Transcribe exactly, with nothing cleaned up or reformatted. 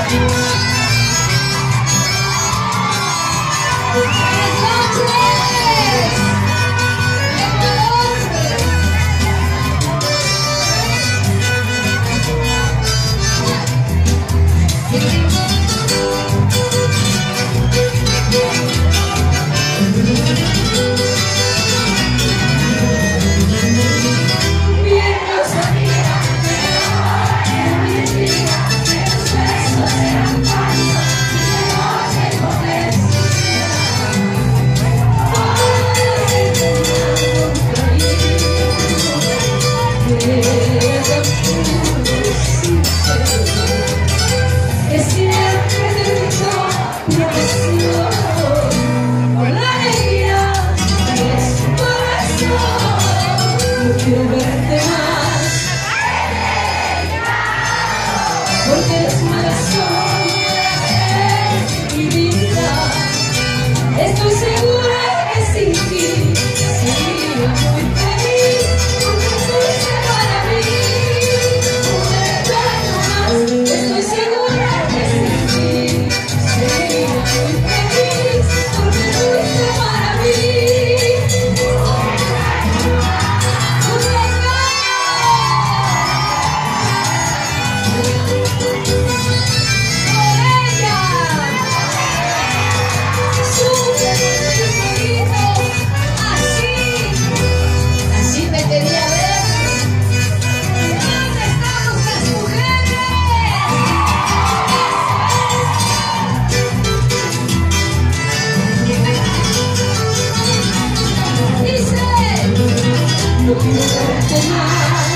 Quiero verte más, porque eres una razón de mi vida. Estoy segura que sin ti sería muy feliz, porque fuiste para mí un eterno más. Estoy segura que sin ti sería muy feliz, porque fuiste para mí. No quiero verte más.